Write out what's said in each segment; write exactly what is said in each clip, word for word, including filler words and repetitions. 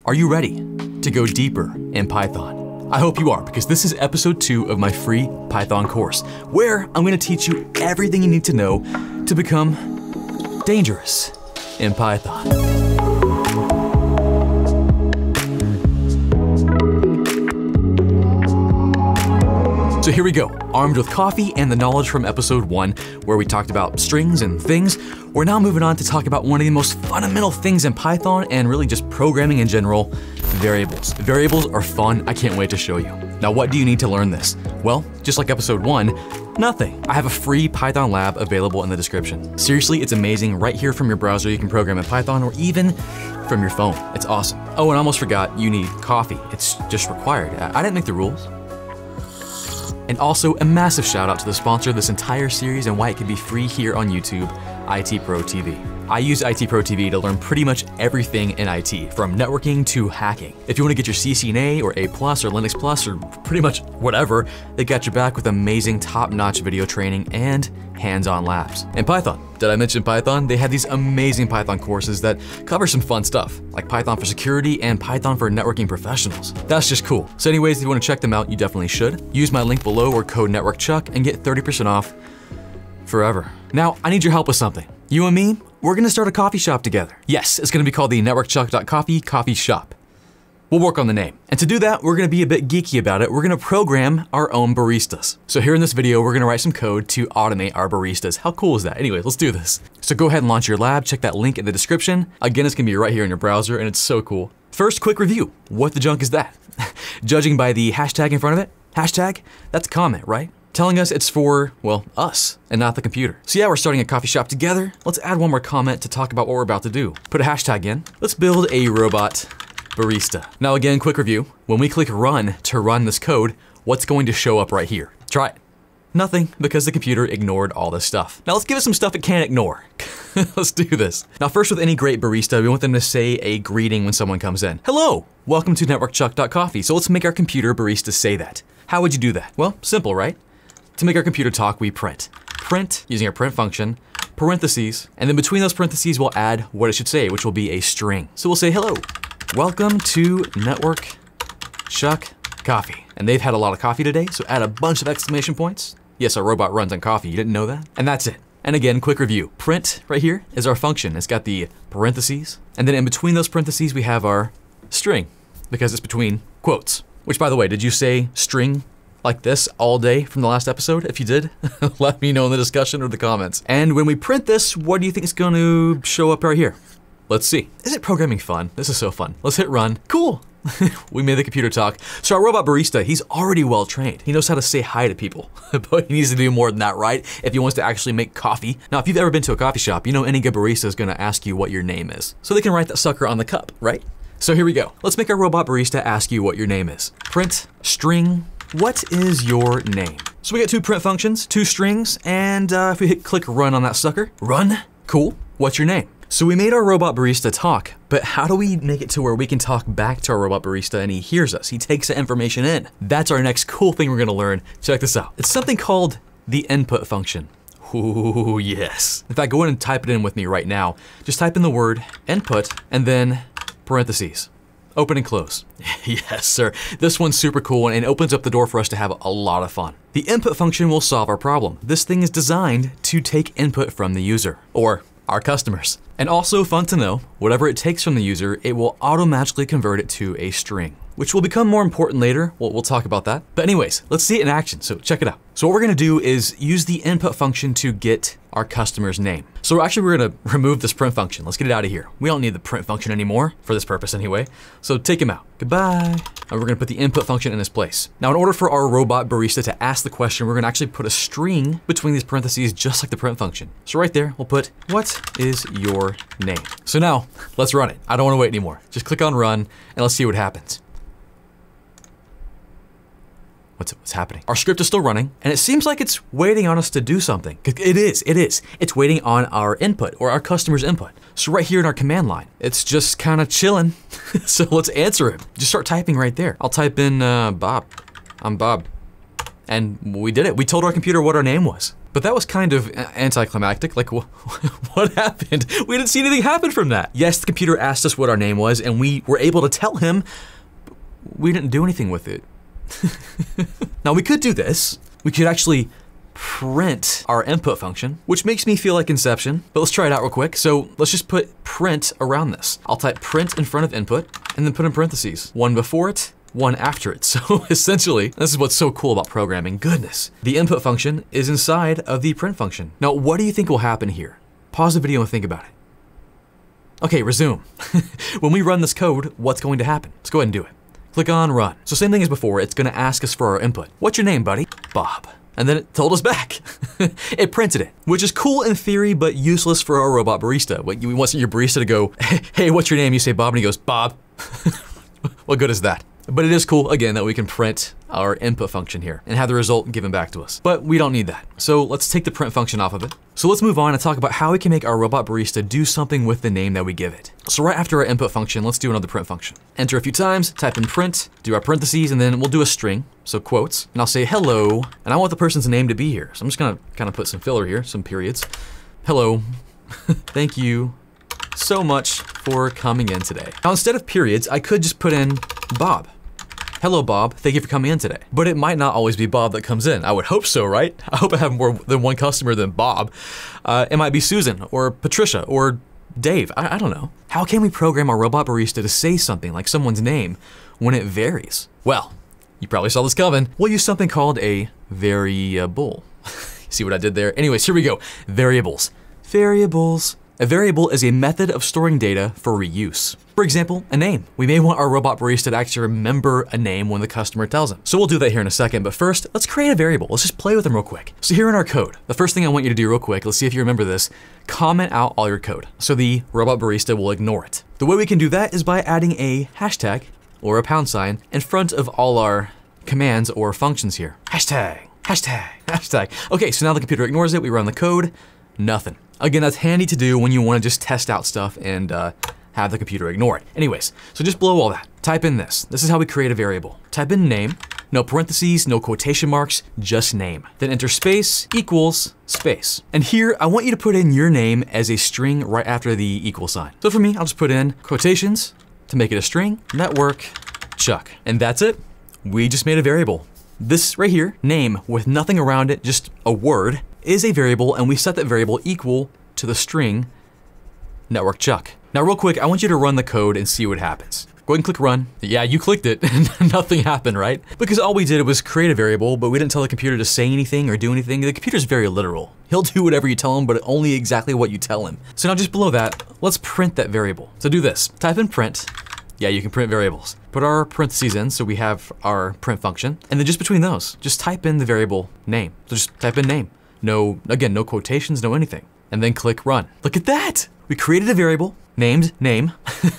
Are you ready to go deeper in Python? I hope you are, because this is episode two of my free Python course, where I'm going to teach you everything you need to know to become dangerous in Python. So here we go, armed with coffee and the knowledge from episode one, where we talked about strings and things. We're now moving on to talk about one of the most fundamental things in Python and really just programming in general, variables. Variables are fun, I can't wait to show you. Now, what do you need to learn this? Well, just like episode one, nothing. I have a free Python lab available in the description. Seriously, it's amazing. Right here from your browser, you can program in Python or even from your phone. It's awesome. Oh, and I almost forgot, you need coffee. It's just required. I didn't make the rules. And also a massive shout out to the sponsor of this entire series and why it can be free here on YouTube, I T Pro T V. I use I T Pro T V to learn pretty much everything in I T, from networking to hacking. If you want to get your C C N A or A plus or Linux Plus or pretty much whatever, they got your back with amazing top-notch video training and hands-on labs. And Python. Did I mention Python? They have these amazing Python courses that cover some fun stuff, like Python for security and Python for networking professionals. That's just cool. So anyways, if you want to check them out, you definitely should. Use my link below or code NetworkChuck and get thirty percent off forever. Now, I need your help with something. You and me, we're gonna start a coffee shop together. Yes, it's gonna be called the networkchuck dot coffee coffee shop. We'll work on the name. And to do that, we're gonna be a bit geeky about it. We're gonna program our own baristas. So here in this video, we're gonna write some code to automate our baristas. How cool is that? Anyways, let's do this. So go ahead and launch your lab. Check that link in the description. Again, it's gonna be right here in your browser and it's so cool. First, quick review. What the junk is that? Judging by the hashtag in front of it, hashtag, that's a comment, right? Telling us it's for, well, us and not the computer. So yeah, we're starting a coffee shop together. Let's add one more comment to talk about what we're about to do. Put a hashtag in. Let's build a robot barista. Now again, quick review. When we click run to run this code, what's going to show up right here? Try it. Nothing, because the computer ignored all this stuff. Now let's give it some stuff it can't ignore. Let's do this. Now first, with any great barista, we want them to say a greeting when someone comes in. Hello, welcome to networkchuck dot coffee. So let's make our computer barista say that. How would you do that? Well, simple, right? To make our computer talk, we print. Print, using our print function, parentheses, and then between those parentheses, we'll add what it should say, which will be a string. So we'll say, hello, welcome to networkchuck coffee. And they've had a lot of coffee today, so add a bunch of exclamation points. Yes, our robot runs on coffee, you didn't know that? And that's it. And again, quick review. Print right here is our function. It's got the parentheses, and then in between those parentheses, we have our string, because it's between quotes. Which, by the way, did you say string like this all day from the last episode? If you did, let me know in the discussion or the comments. And when we print this, what do you think is going to show up right here? Let's see. Isn't programming fun? This is so fun. Let's hit run. Cool. We made the computer talk. So our robot barista, he's already well trained. He knows how to say hi to people, but he needs to do more than that, right? If he wants to actually make coffee. Now, if you've ever been to a coffee shop, you know any good barista is going to ask you what your name is, so they can write that sucker on the cup, right? So here we go. Let's make our robot barista ask you what your name is. Print string. What is your name? So we got two print functions, two strings, and uh, if we hit click run on that sucker, run, cool, what's your name? So we made our robot barista talk, but how do we make it to where we can talk back to our robot barista and he hears us, he takes the information in? That's our next cool thing we're gonna learn. Check this out. It's something called the input function. Ooh, yes. In fact, go in and type it in with me right now. Just type in the word input and then parentheses. Open and close. Yes, sir. This one's super cool and it opens up the door for us to have a lot of fun. The input function will solve our problem. This thing is designed to take input from the user, or our customers. And also fun to know, whatever it takes from the user, it will automatically convert it to a string, which will become more important later. Well, we'll talk about that. But anyways, let's see it in action, so check it out. So what we're gonna do is use the input function to get our customer's name. So actually we're gonna remove this print function. Let's get it out of here. We don't need the print function anymore, for this purpose anyway. So take him out, goodbye. And we're gonna put the input function in its place. Now in order for our robot barista to ask the question, we're gonna actually put a string between these parentheses just like the print function. So right there, we'll put, what is your name? So now, let's run it. I don't wanna wait anymore. Just click on run and let's see what happens. What's, what's happening? Our script is still running, and it seems like it's waiting on us to do something. It is, it is. It's waiting on our input, or our customer's input. So right here in our command line, it's just kind of chilling. So let's answer it. Just start typing right there. I'll type in uh, Bob. I'm Bob. And we did it. We told our computer what our name was. But that was kind of anticlimactic. Like, wh what happened? We didn't see anything happen from that. Yes, the computer asked us what our name was, and we were able to tell him, but we didn't do anything with it. Now, we could do this. We could actually print our input function, which makes me feel like Inception, but let's try it out real quick. So let's just put print around this. I'll type print in front of input and then put in parentheses, one before it, one after it. So essentially, this is what's so cool about programming. Goodness. The input function is inside of the print function. Now, what do you think will happen here? Pause the video and think about it. Okay, resume. When we run this code, what's going to happen? Let's go ahead and do it. Click on run. So same thing as before, it's gonna ask us for our input. What's your name, buddy? Bob. And then it told us back. It printed it, which is cool in theory, but useless for our robot barista. What, you want your barista to go, hey, what's your name? You say Bob, and he goes, Bob. What good is that? But it is cool, again, that we can print our input function here and have the result given back to us. But we don't need that. So let's take the print function off of it. So let's move on and talk about how we can make our robot barista do something with the name that we give it. So right after our input function, let's do another print function. Enter a few times, type in print, do our parentheses, and then we'll do a string, so quotes, and I'll say hello, and I want the person's name to be here. So I'm just gonna kind of put some filler here, some periods. Hello, thank you so much for coming in today. Now instead of periods, I could just put in Bob. Hello, Bob. Thank you for coming in today. But it might not always be Bob that comes in. I would hope so, right? I hope I have more than one customer than Bob. Uh, it might be Susan or Patricia or Dave. I, I don't know. How can we program our robot barista to say something like someone's name when it varies? Well, you probably saw this coming. We'll use something called a variable. See what I did there? Anyways, here we go. Variables. Variables. A variable is a method of storing data for reuse. For example, a name. We may want our robot barista to actually remember a name when the customer tells him. So we'll do that here in a second, but first, let's create a variable. Let's just play with them real quick. So here in our code, the first thing I want you to do real quick, let's see if you remember this, comment out all your code so the robot barista will ignore it. The way we can do that is by adding a hashtag or a pound sign in front of all our commands or functions here. Hashtag, hashtag, hashtag. Okay, so now the computer ignores it, we run the code, nothing. Again, that's handy to do when you want to just test out stuff and uh, have the computer ignore it. Anyways, so just below all that, type in this. This is how we create a variable. Type in name, no parentheses, no quotation marks, just name. Then enter space equals space. And here, I want you to put in your name as a string right after the equal sign. So for me, I'll just put in quotations to make it a string, network, Chuck. And that's it. We just made a variable. This right here, name with nothing around it, just a word, is a variable, and we set that variable equal to the string network Chuck. Now real quick, I want you to run the code and see what happens. Go ahead and click run. Yeah, you clicked it and nothing happened, right? Because all we did was create a variable, but we didn't tell the computer to say anything or do anything. The computer's very literal. He'll do whatever you tell him, but only exactly what you tell him. So now just below that, let's print that variable. So do this, type in print. Yeah, you can print variables. Put our parentheses in so we have our print function. And then just between those, just type in the variable name. So just type in name. No, again, no quotations, no anything. And then click run. Look at that! We created a variable named name.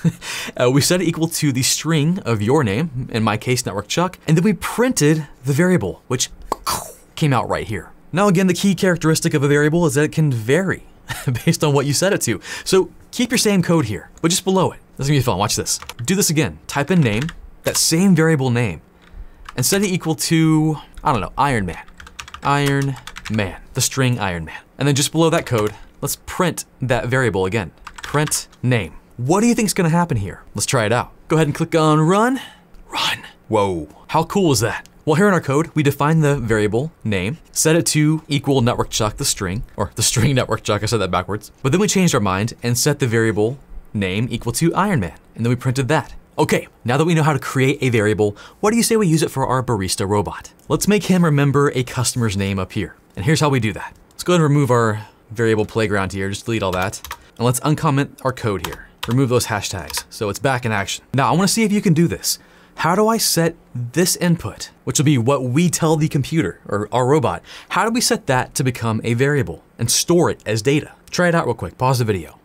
uh, we set it equal to the string of your name, in my case, network Chuck. And then we printed the variable, which came out right here. Now again, the key characteristic of a variable is that it can vary based on what you set it to. So keep your same code here, but just below it. This is gonna be fun, watch this. Do this again, type in name, that same variable name, and set it equal to, I don't know, Iron Man. Iron Man, the string Iron Man. And then just below that code, let's print that variable again. Print name. What do you think is gonna happen here? Let's try it out. Go ahead and click on run. Run. Whoa, how cool is that? Well, here in our code, we define the variable name, set it to equal network Chuck, the string, or the string network Chuck, I said that backwards. But then we changed our mind and set the variable name equal to Iron Man, and then we printed that. Okay, now that we know how to create a variable, what do you say we use it for our barista robot? Let's make him remember a customer's name up here. And here's how we do that. Let's go ahead and remove our variable playground here, just delete all that. And let's uncomment our code here. Remove those hashtags, so it's back in action. Now I wanna see if you can do this. How do I set this input, which will be what we tell the computer, or our robot, how do we set that to become a variable and store it as data? Try it out real quick, pause the video.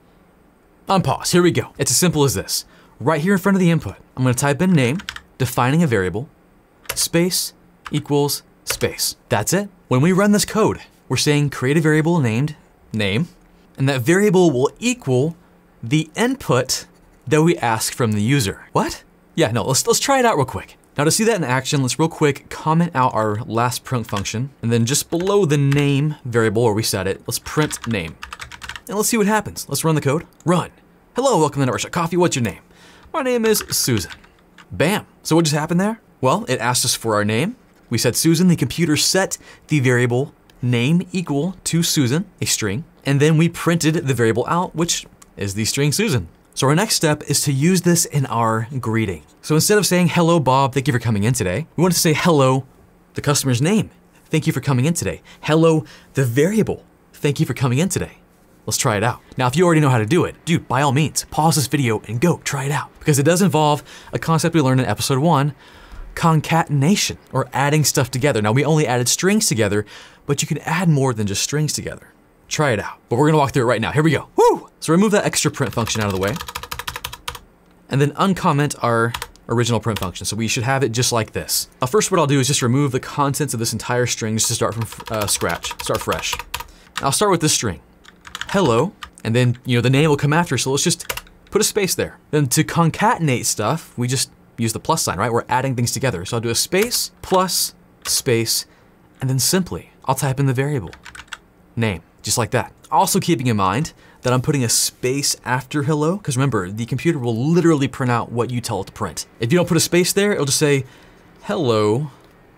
Unpause, here we go. It's as simple as this. Right here in front of the input, I'm gonna type in name, defining a variable, space equals space. That's it. When we run this code, we're saying create a variable named name, and that variable will equal the input that we ask from the user. What? Yeah, no, let's, let's try it out real quick. Now to see that in action, let's real quick comment out our last print function, and then just below the name variable where we set it, let's print name. And let's see what happens. Let's run the code. Run. Hello, welcome to Network Shop Coffee. What's your name? My name is Susan. Bam. So what just happened there? Well, it asked us for our name. We said Susan. The computer set the variable name equal to Susan, a string, and then we printed the variable out, which is the string Susan. So our next step is to use this in our greeting. So instead of saying, hello, Bob, thank you for coming in today, we want to say, hello, the customer's name. Thank you for coming in today. Hello, the variable. Thank you for coming in today. Let's try it out. Now, if you already know how to do it, dude, by all means, pause this video and go try it out, because it does involve a concept we learned in episode one, concatenation, or adding stuff together. Now, we only added strings together, but you can add more than just strings together. Try it out. But we're gonna walk through it right now. Here we go. Woo! So remove that extra print function out of the way, and then uncomment our original print function. So we should have it just like this. Now, first what I'll do is just remove the contents of this entire string just to start from uh, scratch, start fresh. I'll start with this string, hello, and then you know the name will come after, so let's just put a space there. Then to concatenate stuff, we just use the plus sign, right? We're adding things together. So I'll do a space, plus, space, and then simply, I'll type in the variable name. Just like that. Also keeping in mind that I'm putting a space after hello, because remember, the computer will literally print out what you tell it to print. If you don't put a space there, it'll just say, hello,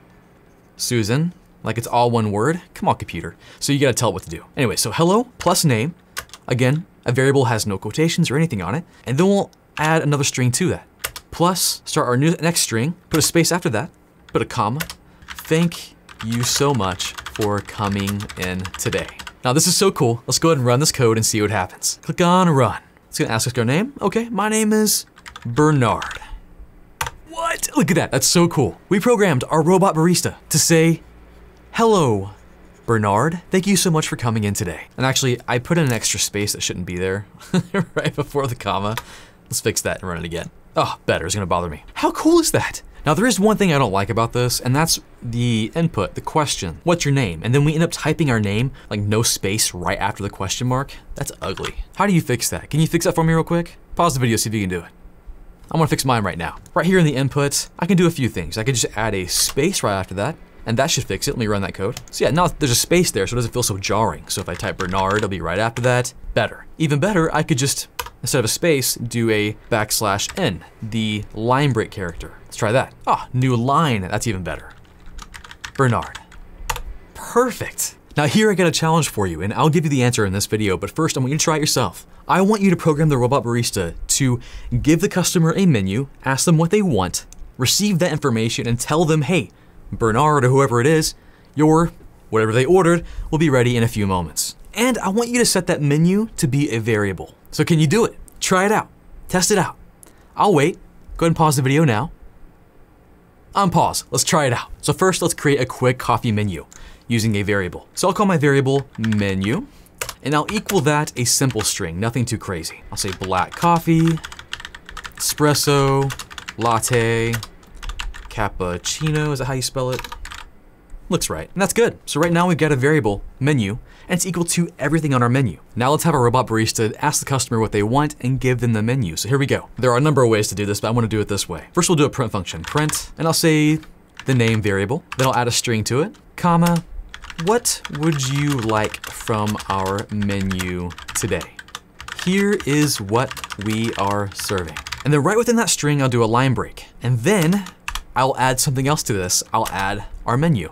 Susan, like it's all one word. Come on, computer. So you gotta tell it what to do. Anyway, so hello plus name. Again, a variable has no quotations or anything on it. And then we'll add another string to that. Plus, start our new next string, put a space after that, put a comma. Thank you so much for coming in today. Now this is so cool. Let's go ahead and run this code and see what happens. Click on run. It's gonna ask us our name. Okay, my name is Bernard. What? Look at that, that's so cool. We programmed our robot barista to say, hello, Bernard, thank you so much for coming in today. And actually, I put in an extra space that shouldn't be there right before the comma. Let's fix that and run it again. Oh, better, it's gonna bother me. How cool is that? Now there is one thing I don't like about this, and that's the input, the question. What's your name? And then we end up typing our name, like no space right after the question mark. That's ugly. How do you fix that? Can you fix that for me real quick? Pause the video, see if you can do it. I'm gonna fix mine right now. Right here in the input, I can do a few things. I can just add a space right after that, and that should fix it. Let me run that code. So yeah, now there's a space there, so it doesn't feel so jarring. So if I type Bernard, it'll be right after that. Better. Even better, I could just, instead of a space, do a backslash n, the line break character. Let's try that. Ah, new line, that's even better. Bernard. Perfect. Now here I got a challenge for you, and I'll give you the answer in this video, but first I want you to try it yourself. I want you to program the robot barista to give the customer a menu, ask them what they want, receive that information, and tell them, hey, Bernard or whoever it is, your whatever they ordered will be ready in a few moments. And I want you to set that menu to be a variable. So can you do it? Try it out. Test it out. I'll wait. Go ahead and pause the video now. Unpause. Let's try it out. So first, let's create a quick coffee menu using a variable. So I'll call my variable menu, and I'll equal that a simple string, nothing too crazy. I'll say black coffee, espresso, latte, cappuccino. Is that how you spell it? Looks right, and that's good. So right now we've got a variable menu, and it's equal to everything on our menu. Now let's have our robot barista ask the customer what they want and give them the menu. So here we go. There are a number of ways to do this, but I want to do it this way. First, we'll do a print function, print, and I'll say the name variable. Then I'll add a string to it, comma, what would you like from our menu today? Here is what we are serving. And then right within that string, I'll do a line break. And then I'll add something else to this. I'll add our menu.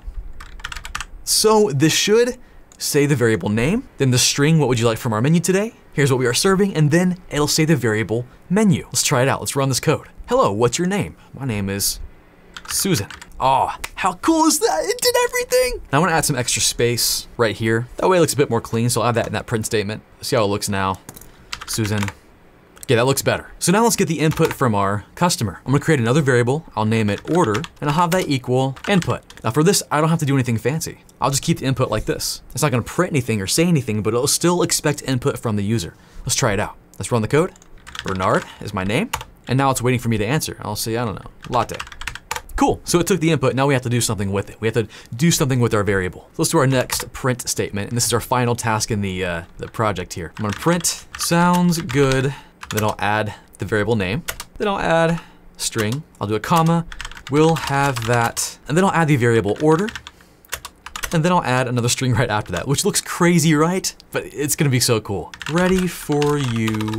So this should say the variable name, then the string, what would you like from our menu today? Here's what we are serving, and then it'll say the variable menu. Let's try it out. Let's run this code. Hello, what's your name? My name is Susan. Oh, how cool is that? It did everything. Now I want to add some extra space right here. That way it looks a bit more clean, so I'll add that in that print statement. See how it looks now. Susan. Yeah, that looks better. So now let's get the input from our customer. I'm gonna create another variable. I'll name it order, and I'll have that equal input. Now for this, I don't have to do anything fancy. I'll just keep the input like this. It's not gonna print anything or say anything, but it'll still expect input from the user. Let's try it out. Let's run the code. Bernard is my name, and now it's waiting for me to answer. I'll say, I don't know, latte. Cool, so it took the input, now we have to do something with it. We have to do something with our variable. Let's do our next print statement, and this is our final task in the, uh, the project here. I'm gonna print, sounds good, then I'll add the variable name, then I'll add string, I'll do a comma, we'll have that, and then I'll add the variable order, and then I'll add another string right after that, which looks crazy, right? But it's gonna be so cool. Ready for you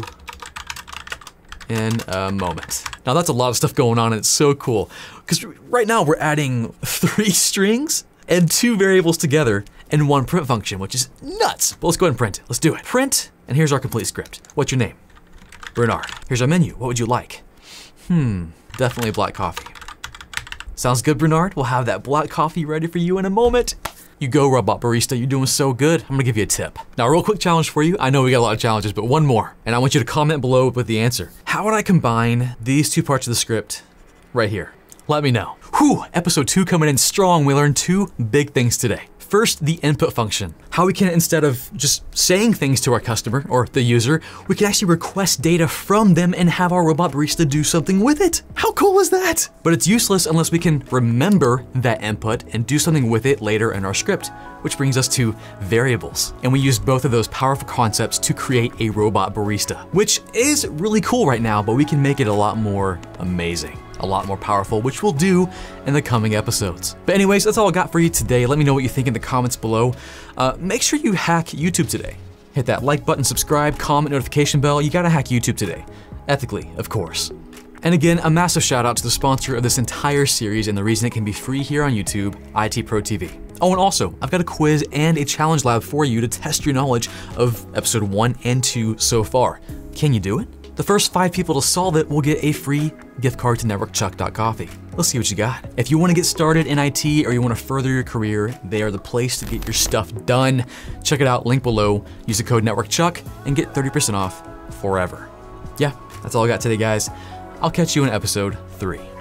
in a moment. Now that's a lot of stuff going on and it's so cool. Because right now we're adding three strings and two variables together in one print function, which is nuts. But let's go ahead and print it. Let's do it. Print, and here's our complete script. What's your name? Bernard. Here's our menu. What would you like? Hmm, definitely black coffee. Sounds good, Bernard. We'll have that black coffee ready for you in a moment. You go, Robot Barista, you're doing so good. I'm gonna give you a tip. Now, a real quick challenge for you. I know we got a lot of challenges, but one more. And I want you to comment below with the answer. How would I combine these two parts of the script right here? Let me know. Whew, episode two coming in strong. We learned two big things today. First, the input function. How we can, instead of just saying things to our customer or the user, we can actually request data from them and have our Robot Barista do something with it. How cool is that? But it's useless unless we can remember that input and do something with it later in our script, which brings us to variables. And we use both of those powerful concepts to create a Robot Barista, which is really cool right now, but we can make it a lot more amazing, a lot more powerful, which we'll do in the coming episodes. But anyways, that's all I got for you today. Let me know what you think in the comments below. Uh, make sure you hack YouTube today. Hit that like button, subscribe, comment, notification bell. You gotta hack YouTube today. Ethically, of course. And again, a massive shout out to the sponsor of this entire series and the reason it can be free here on YouTube, I T Pro T V. Oh, and also, I've got a quiz and a challenge lab for you to test your knowledge of episode one and two so far. Can you do it? The first five people to solve it will get a free gift card to network chuck dot coffee. Let's see what you got. If you want to get started in I T or you want to further your career, they are the place to get your stuff done. Check it out, link below. Use the code NetworkChuck and get thirty percent off forever. Yeah, that's all I got today, guys. I'll catch you in episode three.